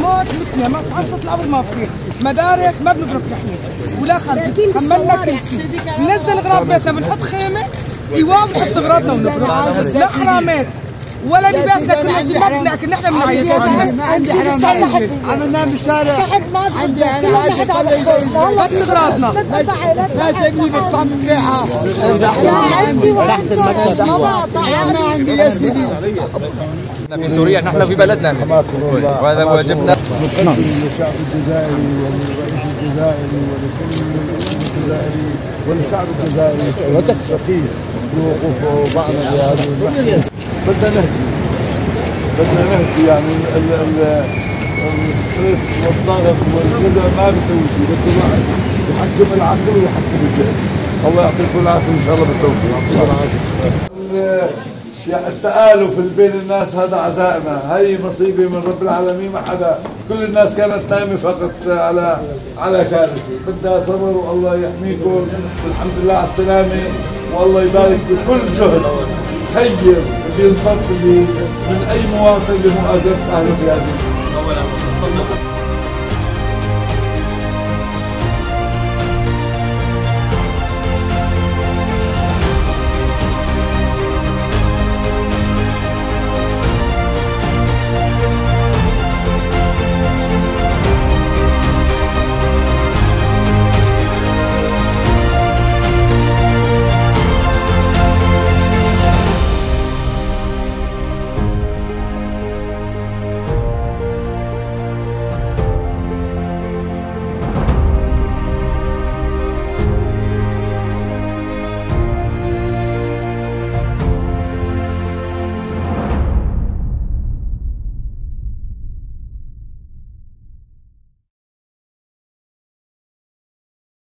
مواصلات متنا، محطة الأمر ما فيه، مدارس ما بنترك نحن ولا خرج، حملنا كل شيء، بننزل اغراض بيتنا بنحط خيمة ايوه بنحط اغراضنا ونخرج، لا حرامات ولا لباسنا كل شيء ما لكن نحن بنعيش. عملناه بالشارع عندي انا بس اغراضنا لا تجيب الطعم مليحه تحت المكتب ما عندي يا سيدي. في سوريا نحن في بلدنا وهذا واجبنا. للشعب الجزائري وللرئيس الجزائري ولكل الجزائري وللشعب الجزائري الشقيق بوقوفه معنا بهذه المحنة. بدنا نهدي يعني الستريس والضغط والكذا ما بيسوي شيء، بده الواحد يحكم العقل ويحكم الجهل. الله يعطيكم العافيه ان شاء الله بالتوفيق. التآلف بين الناس هذا عزائنا، هي مصيبه من رب العالمين، ما حدا، كل الناس كانت نايمه فقط على كارثه، بدها صبر والله يحميكم والحمد لله على السلامه، والله يبارك بكل جهد خير بينصب من اي مواطن لمؤازره اهله في هذه.